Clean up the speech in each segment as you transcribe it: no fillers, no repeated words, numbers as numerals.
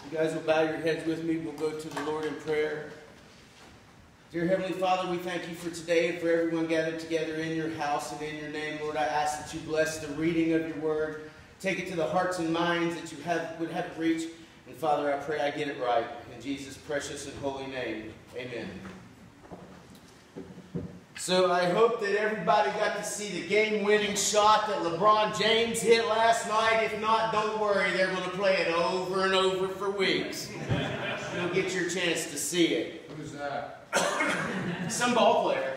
You guys will bow your heads with me. We'll go to the Lord in prayer. Dear Heavenly Father, we thank you for today and for everyone gathered together in your house and in your name. Lord, I ask that you bless the reading of your word. Take it to the hearts and minds that you would have it reach. And Father, I pray I get it right. In Jesus' precious and holy name, amen. So I hope that everybody got to see the game-winning shot that LeBron James hit last night. If not, don't worry. They're going to play it over and over for weeks. You'll get your chance to see it. Who's that? Some ball player.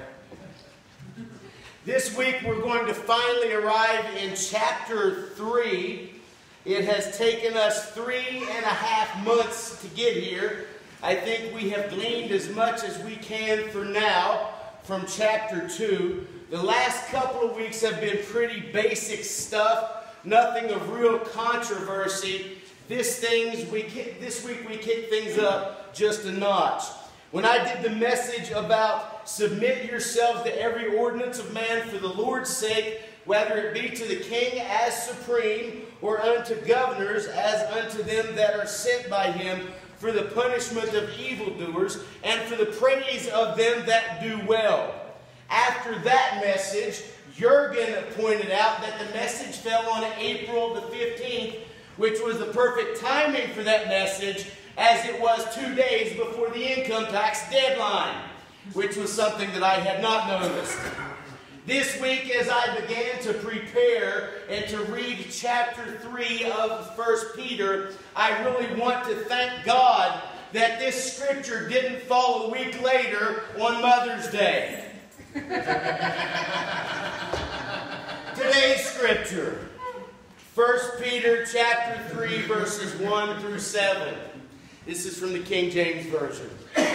This week we're going to finally arrive in chapter 3. It has taken us 3.5 months to get here. I think we have gleaned as much as we can for now from chapter 2. The last couple of weeks have been pretty basic stuff. Nothing of real controversy. This week we kick things up just a notch. When I did the message about submit yourselves to every ordinance of man for the Lord's sake, whether it be to the king as supreme, or unto governors as unto them that are sent by him, for the punishment of evildoers, and for the praise of them that do well. After that message, Jurgen pointed out that the message fell on April the 15th, which was the perfect timing for that message, as it was 2 days before the income tax deadline, which was something that I had not noticed. This week, as I began to prepare and to read chapter 3 of 1 Peter, I really want to thank God that this scripture didn't fall a week later on Mother's Day. Today's scripture, 1 Peter chapter 3, verses 1 through 7. This is from the King James Version.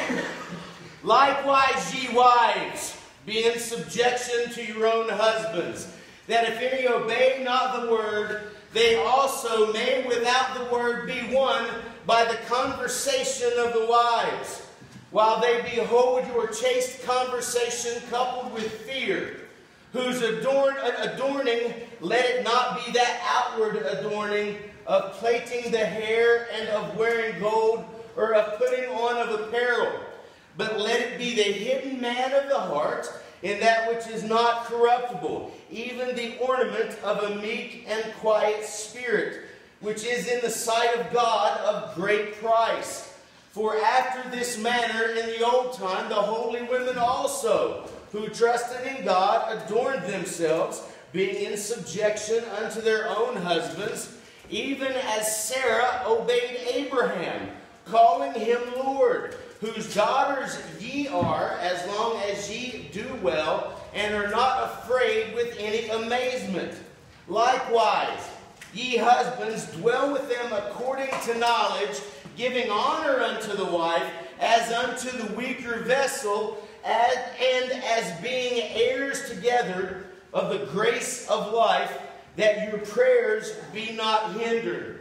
Likewise, ye wives, be in subjection to your own husbands, that if any obey not the word, they also may without the word be won by the conversation of the wives, while they behold your chaste conversation coupled with fear, whose adorning, let it not be that outward adorning of plaiting the hair and of wearing gold, or of putting on of apparel, but let it be the hidden man of the heart, in that which is not corruptible, even the ornament of a meek and quiet spirit, which is in the sight of God of great price. For after this manner in the old time the holy women also, who trusted in God, adorned themselves, being in subjection unto their own husbands, even as Sarah obeyed Abraham, calling him Lord, whose daughters ye are, as long as ye do well, and are not afraid with any amazement. Likewise, ye husbands, dwell with them according to knowledge, giving honor unto the wife, as unto the weaker vessel, and as being heirs together of the grace of life, that your prayers be not hindered.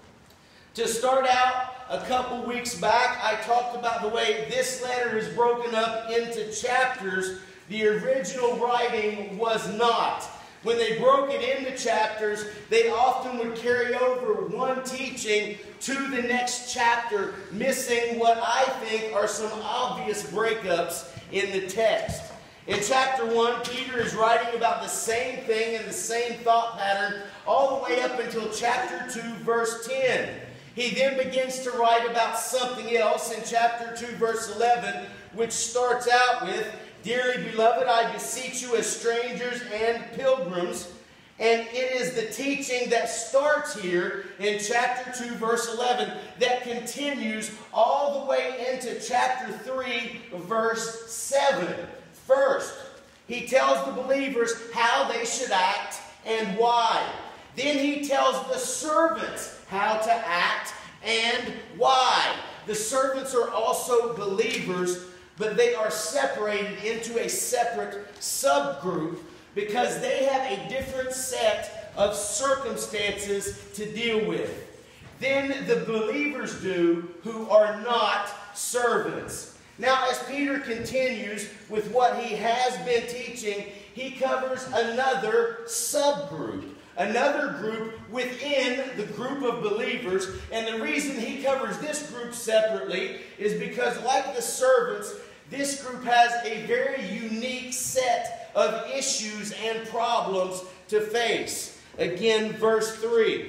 To start out, a couple weeks back, I talked about the way this letter is broken up into chapters. The original writing was not. When they broke it into chapters, they often would carry over one teaching to the next chapter, missing what I think are some obvious breakups in the text. In chapter 1, Peter is writing about the same thing and the same thought pattern all the way up until chapter 2, verse 10. He then begins to write about something else in chapter 2, verse 11, which starts out with, Dearly beloved, I beseech you as strangers and pilgrims. And it is the teaching that starts here in chapter 2, verse 11, that continues all the way into chapter 3, verse 7. First, he tells the believers how they should act and why. Then he tells the servants how to act and why. The servants are also believers, but they are separated into a separate subgroup because they have a different set of circumstances to deal with. Then the believers do who are not servants. Now, as Peter continues with what he has been teaching, he covers another subgroup another group within the group of believers. And the reason he covers this group separately is because, like the servants, this group has a very unique set of issues and problems to face. Again, verse 3.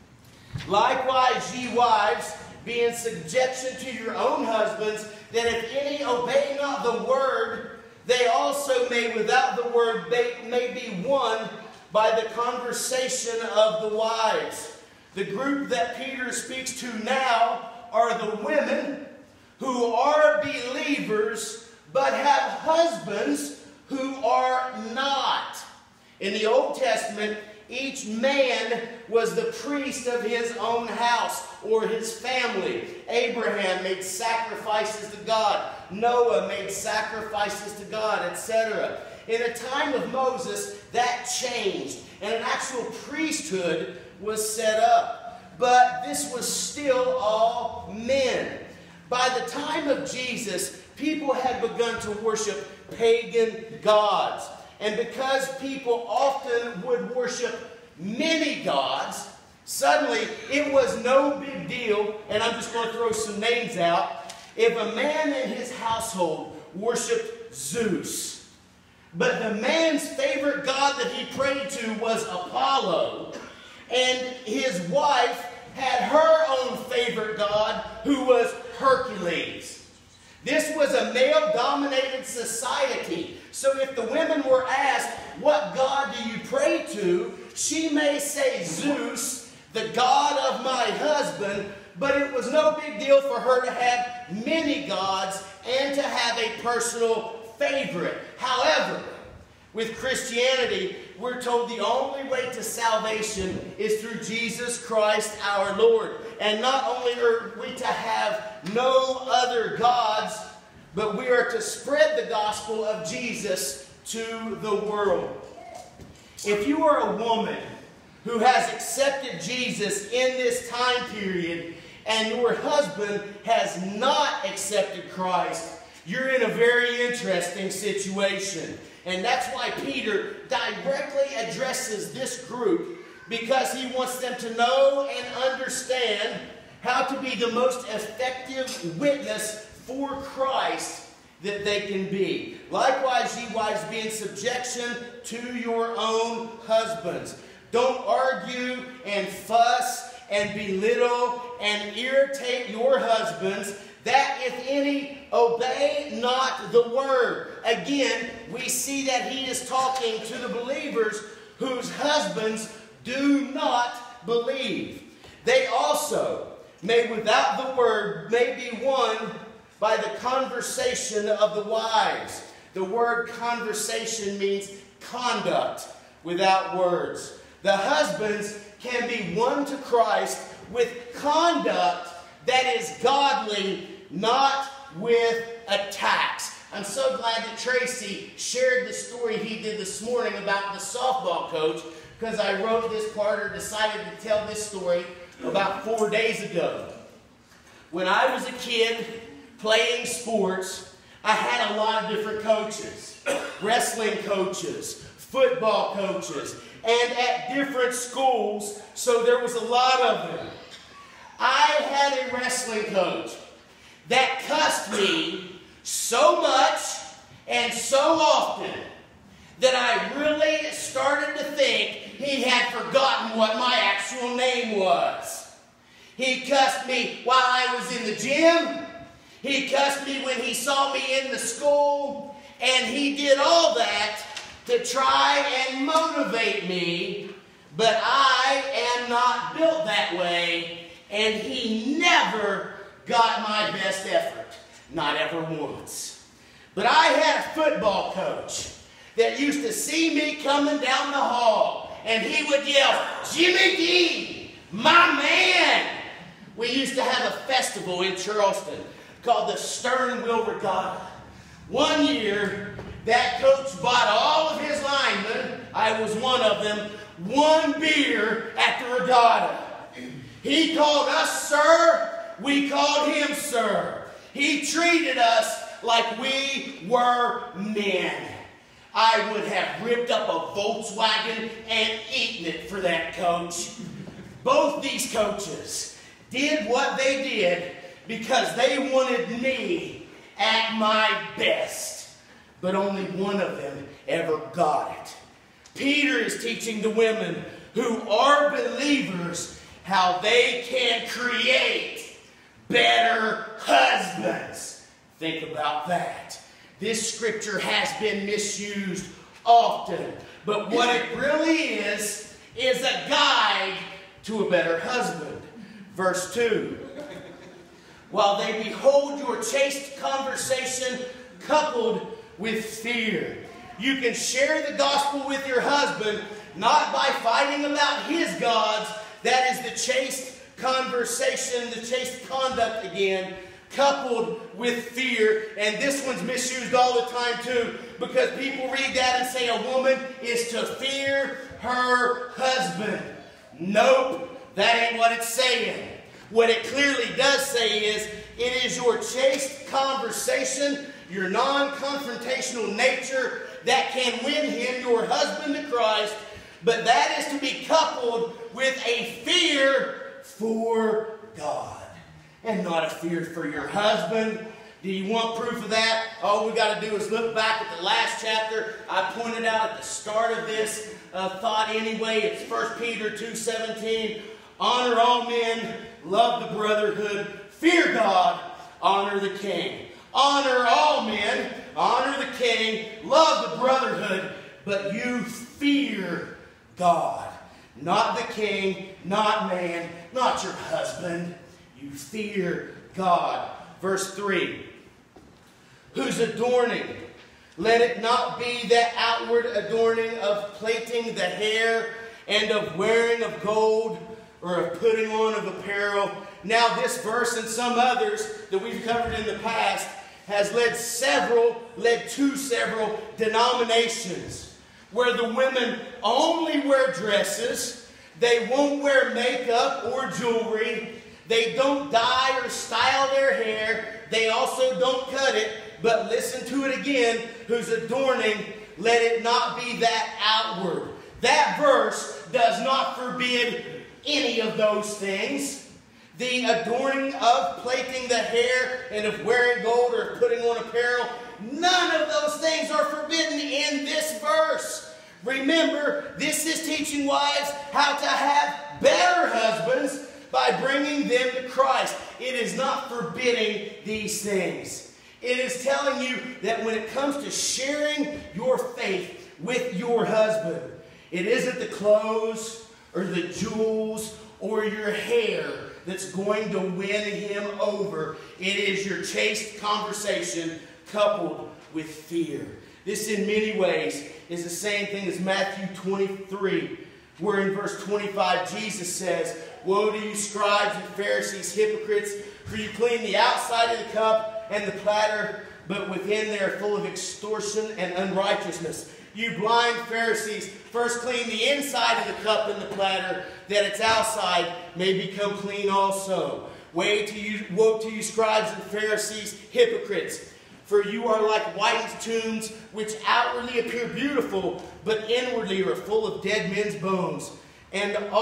Likewise, ye wives, be in subjection to your own husbands, that if any obey not the word, they also may without the word may be won by the conversation of the wives. The group that Peter speaks to now are the women who are believers but have husbands who are not. In the Old Testament, each man was the priest of his own house or his family. Abraham made sacrifices to God. Noah made sacrifices to God, etc. In the time of Moses, that changed, and an actual priesthood was set up. But this was still all men. By the time of Jesus, people had begun to worship pagan gods. And because people often would worship many gods, suddenly it was no big deal, and I'm just going to throw some names out, if a man in his household worshiped Zeus, but the man's favorite god that he prayed to was Apollo, and his wife had her own favorite god who was Hercules. This was a male-dominated society. So if the women were asked, what god do you pray to? She may say Zeus, the god of my husband, but it was no big deal for her to have many gods and to have a personal favorite. However, with Christianity, we're told the only way to salvation is through Jesus Christ our Lord. And not only are we to have no other gods, but we are to spread the gospel of Jesus to the world. If you are a woman who has accepted Jesus in this time period and your husband has not accepted Christ, you're in a very interesting situation. And that's why Peter directly addresses this group, because he wants them to know and understand how to be the most effective witness for Christ that they can be. Likewise, ye wives, be in subjection to your own husbands. Don't argue and fuss and belittle and irritate your husbands, that if any obey not the word. Again, we see that he is talking to the believers whose husbands do not believe. They also may without the word may be won by the conversation of the wives. The word conversation means conduct without words. The husbands can be won to Christ with conduct that is godly, not with attacks. I'm so glad that Tracy shared the story he did this morning about the softball coach, because I wrote this part, or decided to tell this story, about 4 days ago. When I was a kid playing sports, I had a lot of different coaches. Wrestling coaches, football coaches, and at different schools, so there was a lot of them. I had a wrestling coach that cussed me so much and so often that I really started to think he had forgotten what my actual name was. He cussed me while I was in the gym. He cussed me when he saw me in the school. And he did all that to try and motivate me. But I am not built that way. And he never got my best effort. Not ever once. But I had a football coach that used to see me coming down the hall, and he would yell, "Jimmy D, my man!" We used to have a festival in Charleston called the Stern Wheel Regatta. One year, that coach bought all of his linemen, I was one of them, one beer at the regatta. He called us sir, we called him sir. He treated us like we were men. I would have ripped up a Volkswagen and eaten it for that coach. Both these coaches did what they did because they wanted me at my best. But only one of them ever got it. Peter is teaching the women who are believers how they can create better husbands. Think about that. This scripture has been misused often, but what it really is a guide to a better husband. Verse 2. While they behold your chaste conversation coupled with fear. You can share the gospel with your husband, not by fighting about his gods. That is the chaste conversation, the chaste conduct again, coupled with fear. And this one's misused all the time too, because people read that and say a woman is to fear her husband. Nope, that ain't what it's saying. What it clearly does say is, it is your chaste conversation, your non-confrontational nature that can win him, your husband, to Christ. But that is to be coupled with a fear for God and not a fear for your husband. Do you want proof of that? All we got to do is look back at the last chapter. I pointed out at the start of this thought anyway. It's 1 Peter 2:17. Honor all men, love the brotherhood, fear God, honor the king. Honor all men, honor the king, love the brotherhood, but you fear God. Not the king, not man, not your husband. You fear God. Verse 3. Whose adorning, let it not be that outward adorning of plaiting the hair and of wearing of gold or of putting on of apparel. Now this verse and some others that we've covered in the past has led to several denominations where the women only wear dresses, they won't wear makeup or jewelry, they don't dye or style their hair, they also don't cut it, but listen to it again, whose adorning, let it not be that outward. That verse does not forbid any of those things. The adorning of plaiting the hair and of wearing gold or putting on apparel, none of those things are forbidden in this verse. Remember, this is teaching wives how to have better husbands by bringing them to Christ. It is not forbidding these things. It is telling you that when it comes to sharing your faith with your husband, it isn't the clothes or the jewels or your hair that's going to win him over. It is your chaste conversation coupled with fear. This in many ways is the same thing as Matthew 23, where in verse 25 Jesus says, Woe to you scribes and Pharisees, hypocrites, for you clean the outside of the cup and the platter, but within they are full of extortion and unrighteousness. You blind Pharisees, first clean the inside of the cup and the platter, that its outside may become clean also. Woe to you scribes and Pharisees, hypocrites, for you are like whitened tombs, which outwardly appear beautiful, but inwardly are full of dead men's bones, and of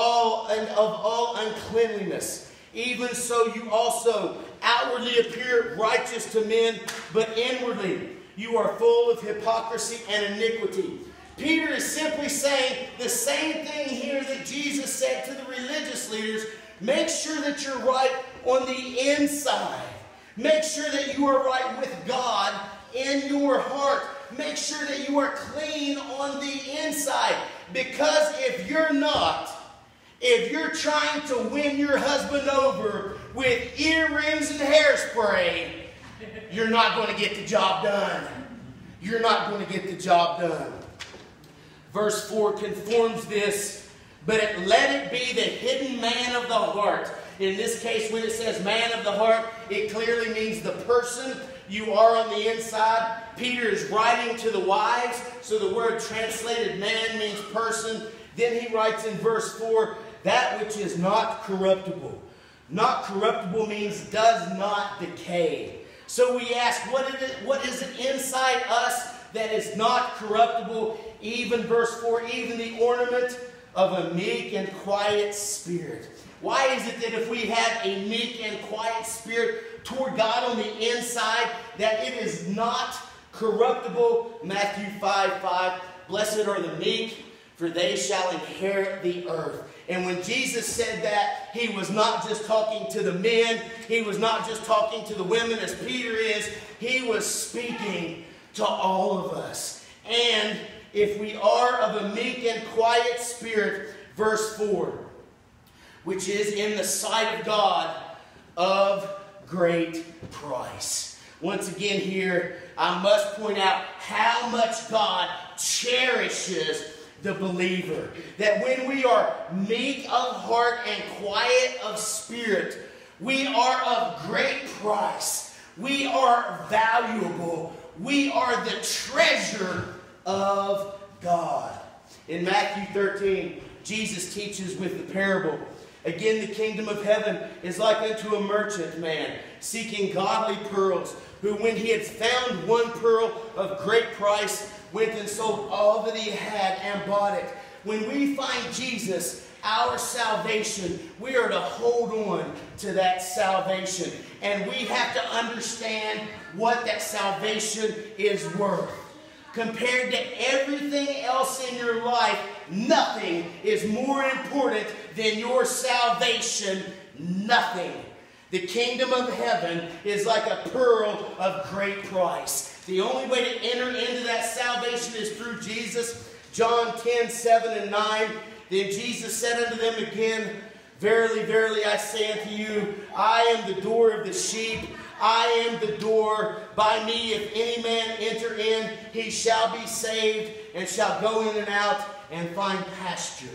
all uncleanliness. Even so you also outwardly appear righteous to men, but inwardly you are full of hypocrisy and iniquity. Peter is simply saying the same thing here that Jesus said to the religious leaders. Make sure that you're right on the inside. Make sure that you are right with God in your heart. Make sure that you are clean on the inside. Because if you're not, if you're trying to win your husband over with earrings and hairspray, you're not going to get the job done. You're not going to get the job done. Verse 4 conforms this, but let it be the hidden man of the heart. In this case, when it says man of the heart, it clearly means the person you are on the inside. Peter is writing to the wives, so the word translated man means person. Then he writes in verse 4, that which is not corruptible. Not corruptible means does not decay. So we ask, what is it inside us that is not corruptible, even verse 4, even the ornament of a meek and quiet spirit. Why is it that if we have a meek and quiet spirit toward God on the inside, that it is not corruptible? Matthew 5:5, blessed are the meek, for they shall inherit the earth. And when Jesus said that, he was not just talking to the men, he was not just talking to the women as Peter is, he was speaking to all of us. And if we are of a meek and quiet spirit, verse 4, which is in the sight of God of great price. Once again here, I must point out how much God cherishes the believer. That when we are meek of heart and quiet of spirit, we are of great price. We are valuable. We are the treasure of God. In Matthew 13, Jesus teaches with the parable. Again, the kingdom of heaven is like unto a merchant man seeking godly pearls, who when he had found one pearl of great price, went and sold all that he had and bought it. When we find Jesus, our salvation, we are to hold on to that salvation. And we have to understand what that salvation is worth. Compared to everything else in your life, nothing is more important than your salvation. Nothing. The kingdom of heaven is like a pearl of great price. The only way to enter into that salvation is through Jesus. John 10:7-9. Then Jesus said unto them again, Verily, verily, I say unto you, I am the door of the sheep. I am the door. By me, if any man enter in, he shall be saved, and shall go in and out, and find pasture.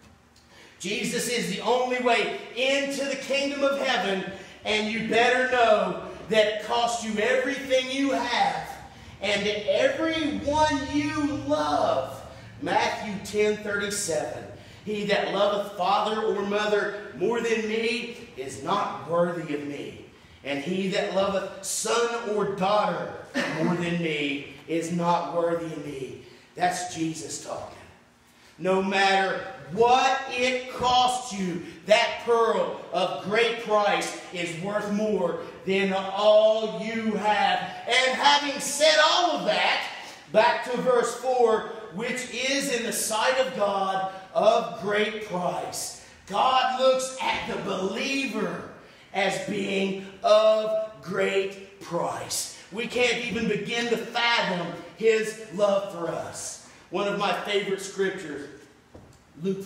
Jesus is the only way into the kingdom of heaven, and you better know that it costs you everything you have, and to everyone you love. Matthew 10:37. He that loveth father or mother more than me is not worthy of me. And he that loveth son or daughter more than me is not worthy of me. That's Jesus talking. No matter what it costs you, that pearl of great price is worth more than all you have. And having said all of that, back to verse 4, which is in the sight of God of great price. God looks at the believer as being of great price. We can't even begin to fathom his love for us. One of my favorite scriptures, Luke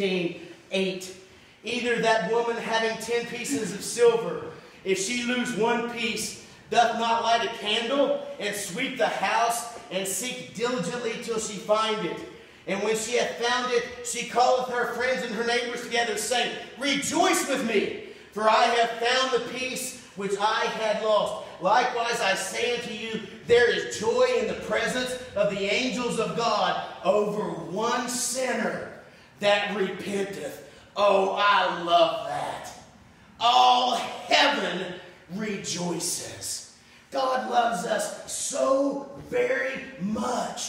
15:8. Either that woman having 10 pieces of silver, if she lose one piece, doth not light a candle and sweep the house and seek diligently till she find it. And when she hath found it, she calleth her friends and her neighbors together, saying, Rejoice with me, for I have found the piece which I had lost. Likewise I say unto you, there is joy in the presence of the angels of God over one sinner that repenteth. Oh, I love that. All heaven rejoices. God loves us so very much.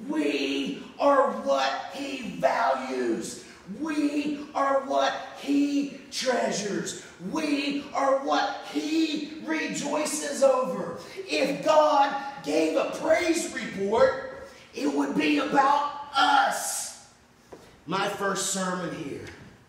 We are what he values. We are what he treasures. We are what he rejoices over. If God gave a praise report, it would be about us. My first sermon here,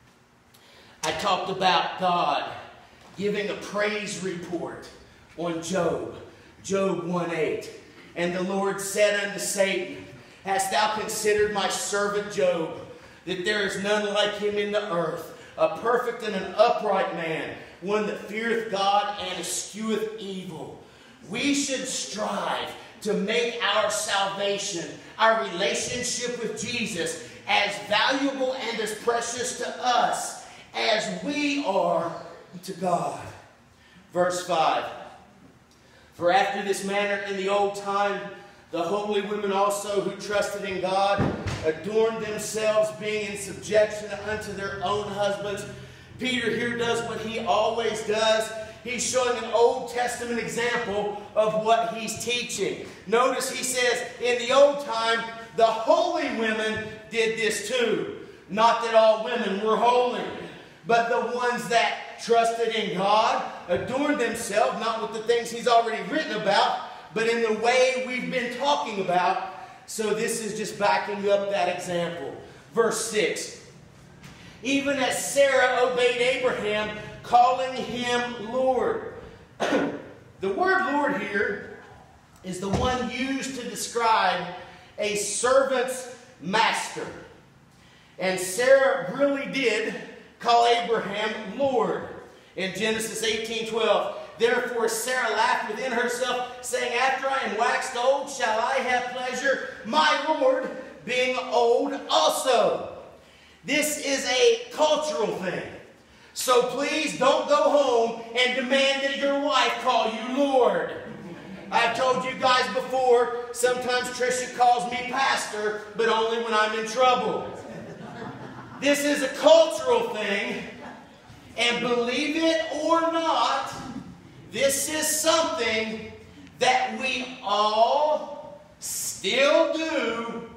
I talked about God giving a praise report on Job. Job 1:8. And the Lord said unto Satan, Hast thou considered my servant Job, that there is none like him in the earth, a perfect and an upright man, one that feareth God and escheweth evil? We should strive to make our salvation, our relationship with Jesus, as valuable and as precious to us as we are to God. Verse 5. For after this manner in the old time, the holy women also who trusted in God adorned themselves, being in subjection unto their own husbands. Peter here does what he always does. he's showing an Old Testament example of what he's teaching. Notice he says, in the old time, the holy women did this too. Not that all women were holy, but the ones that trusted in God, adorned themselves, not with the things he's already written about, but in the way we've been talking about. So this is just backing up that example. Verse 6. Even as Sarah obeyed Abraham, calling him Lord. The word Lord here is the one used to describe a servant's master. And Sarah really did call Abraham Lord. In Genesis 18:12, therefore Sarah laughed within herself, saying, after I am waxed old, shall I have pleasure, my Lord being old also. This is a cultural thing. So please don't go home and demand that your wife call you Lord. I've told you guys before, sometimes Tricia calls me pastor, but only when I'm in trouble. This is a cultural thing, and believe it or not, this is something that we all still do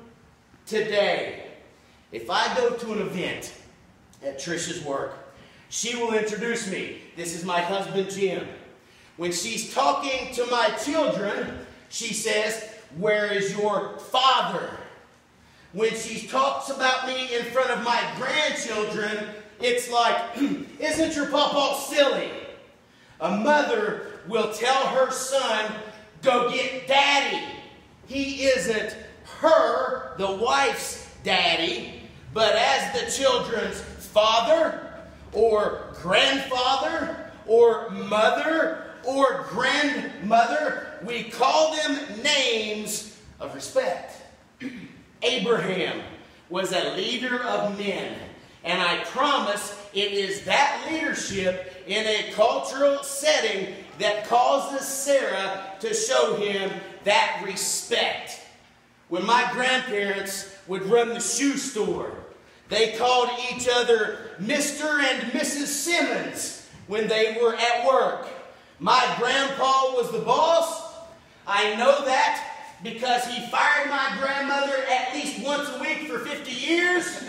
today. If I go to an event at Tricia's work, she will introduce me. This is my husband, Jim. When she's talking to my children, she says, where is your father? When she talks about me in front of my grandchildren, it's like, isn't your papa silly? A mother will tell her son, go get daddy. He isn't her, the wife's daddy, but as the children's father or grandfather or mother or grandmother, we call them names of respect. Abraham was a leader of men, and I promise it is that leadership in a cultural setting that causes Sarah to show him that respect. When my grandparents would run the shoe store, they called each other Mr. and Mrs. Simmons when they were at work. My grandpa was the boss. I know that because he fired my grandmother at least once a week for 50 years.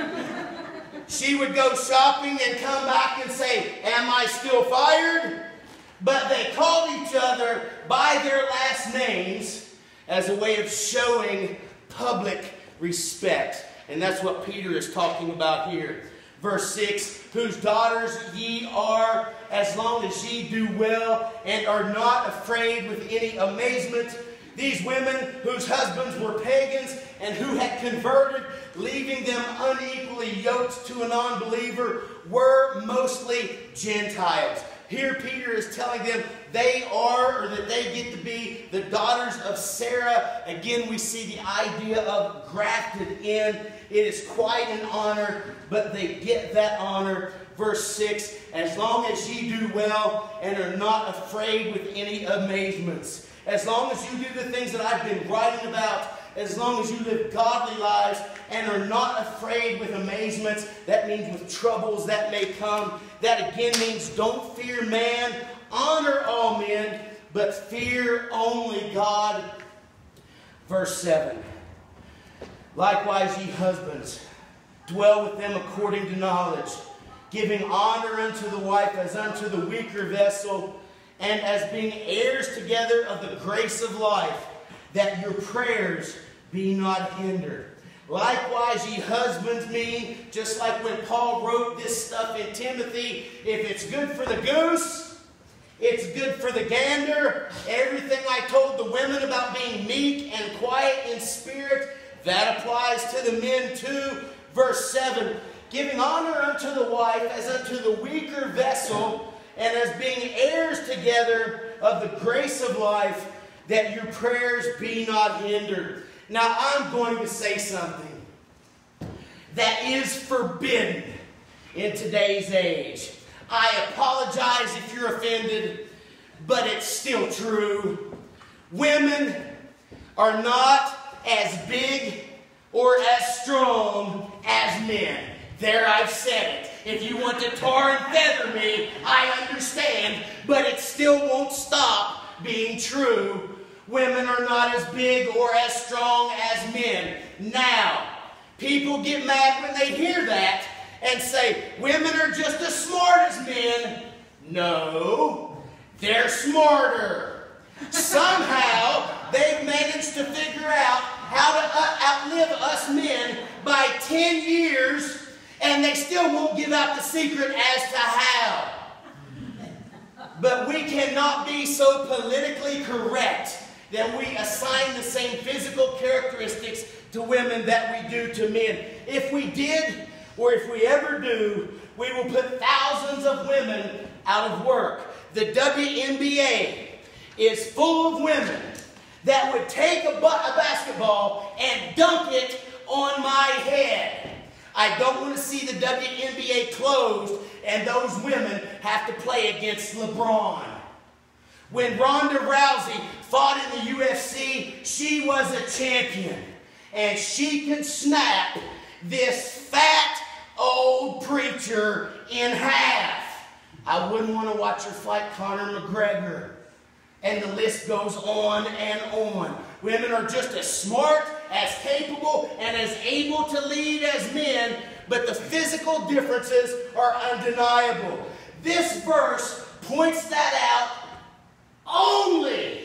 She would go shopping and come back and say, am I still fired? But they called each other by their last names as a way of showing public respect. And that's what Peter is talking about here. Verse 6, whose daughters ye are, as long as ye do well, and are not afraid with any amazement. These women whose husbands were pagans and who had converted, leaving them unequally yoked to an unbeliever, were mostly Gentiles. Here Peter is telling them they are, or that they get to be, the daughters of Sarah. Again, we see the idea of grafted in. It is quite an honor, but they get that honor. Verse 6, as long as ye do well and are not afraid with any amazements. As long as you do the things that I've been writing about, as long as you live godly lives and are not afraid with amazements, that means with troubles that may come. That again means don't fear man, honor all men, but fear only God. Verse 7. Likewise, ye husbands, dwell with them according to knowledge, giving honor unto the wife as unto the weaker vessel, and as being heirs together of the grace of life, that your prayers be not hindered. Likewise, ye husbands mean, just like when Paul wrote this stuff in Timothy, if it's good for the goose, it's good for the gander. Everything I told the women about being meek and quiet in spirit, that applies to the men too. Verse 7, giving honor unto the wife as unto the weaker vessel, and as being heirs together of the grace of life, that your prayers be not hindered. Now I'm going to say something that is forbidden in today's age. I apologize if you're offended, but it's still true. Women are not as big or as strong as men. There, I've said it. If you want to tar and feather me, I understand, but it still won't stop being true. Women are not as big or as strong as men. Now, people get mad when they hear that and say, women are just as smart as men. No, they're smarter. Somehow, they've managed to figure out how to outlive us men by 10 years, and they still won't give out the secret as to how. But we cannot be so politically correct that we assign the same physical characteristics to women that we do to men. If we did, or if we ever do, we will put thousands of women out of work. The WNBA is full of women that would take a basketball and dunk it on my head. I don't want to see the WNBA closed and those women have to play against LeBron. When Ronda Rousey fought in the UFC, she was a champion. And she could snap this fat old preacher in half. I wouldn't want to watch her fight Conor McGregor. And the list goes on and on. Women are just as smart, as capable, and as able to lead as men, but the physical differences are undeniable. This verse points that out only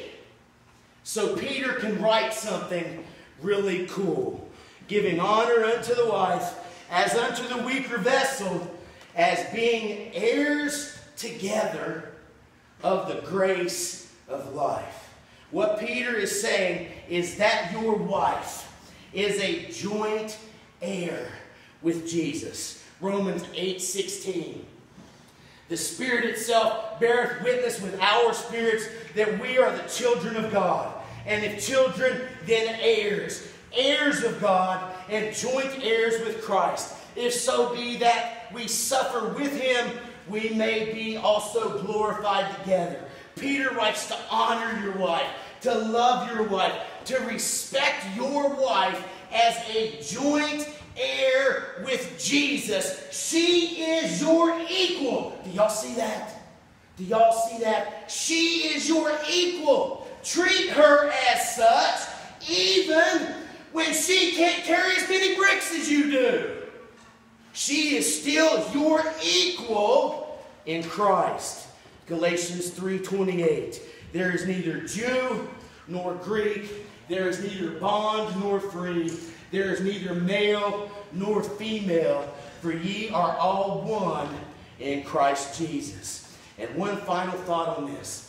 so Peter can write something really cool, giving honor unto the wife as unto the weaker vessel, as being heirs together of the grace of life. What Peter is saying is that your wife is a joint heir with Jesus. Romans 8:16. The Spirit itself beareth witness with our spirits that we are the children of God. And if children, then heirs. Heirs of God and joint heirs with Christ. If so be that we suffer with him, we may be also glorified together. Peter writes to honor your wife, to love your wife, to respect your wife as a joint heir with Jesus. She is your equal. Do y'all see that? Do y'all see that? She is your equal. Treat her as such, even when she can't carry as many bricks as you do. She is still your equal in Christ. Galatians 3:28. There is neither Jew nor Greek. There is neither bond nor free. There is neither male nor female. For ye are all one in Christ Jesus. And one final thought on this.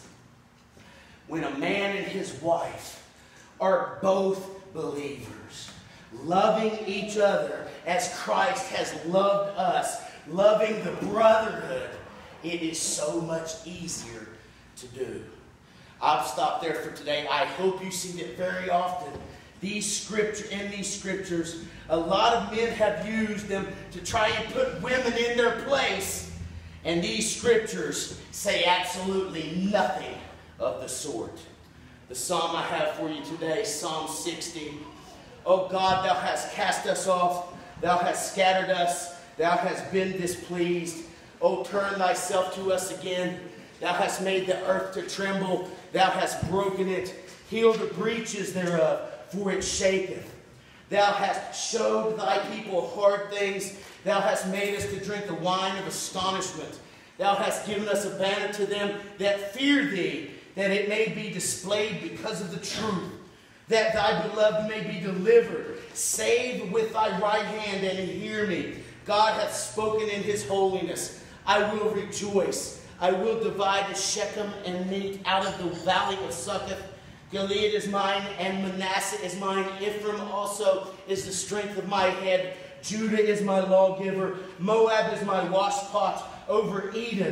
When a man and his wife are both believers, loving each other as Christ has loved us, loving the brotherhood, it is so much easier to do. I'll stop there for today. I hope you see that very often in these scriptures, a lot of men have used them to try and put women in their place. And these scriptures say absolutely nothing of the sort. The psalm I have for you today, Psalm 60. O God, thou hast cast us off. Thou hast scattered us. Thou hast been displeased. O turn thyself to us again. Thou hast made the earth to tremble. Thou hast broken it. Heal the breaches thereof, for it shaketh. Thou hast showed thy people hard things. Thou hast made us to drink the wine of astonishment. Thou hast given us a banner to them that fear thee, that it may be displayed because of the truth, that thy beloved may be delivered. Save with thy right hand and hear me. God hath spoken in his holiness. I will rejoice. I will divide the Shechem and meat out of the valley of Succoth. Gilead is mine and Manasseh is mine. Ephraim also is the strength of my head. Judah is my lawgiver. Moab is my washpot. Over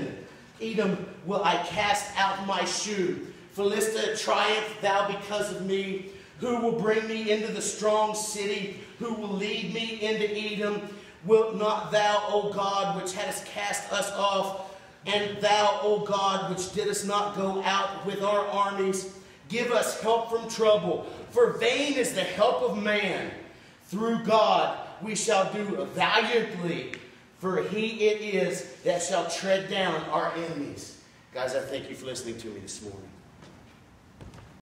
Edom will I cast out my shoe. Philistia, triumph thou because of me. Who will bring me into the strong city? Who will lead me into Edom? Wilt not thou, O God, which hadst cast us off, and thou, O God, which didst not go out with our armies, give us help from trouble? For vain is the help of man. Through God we shall do valiantly. For he it is that shall tread down our enemies. Guys, I thank you for listening to me this morning.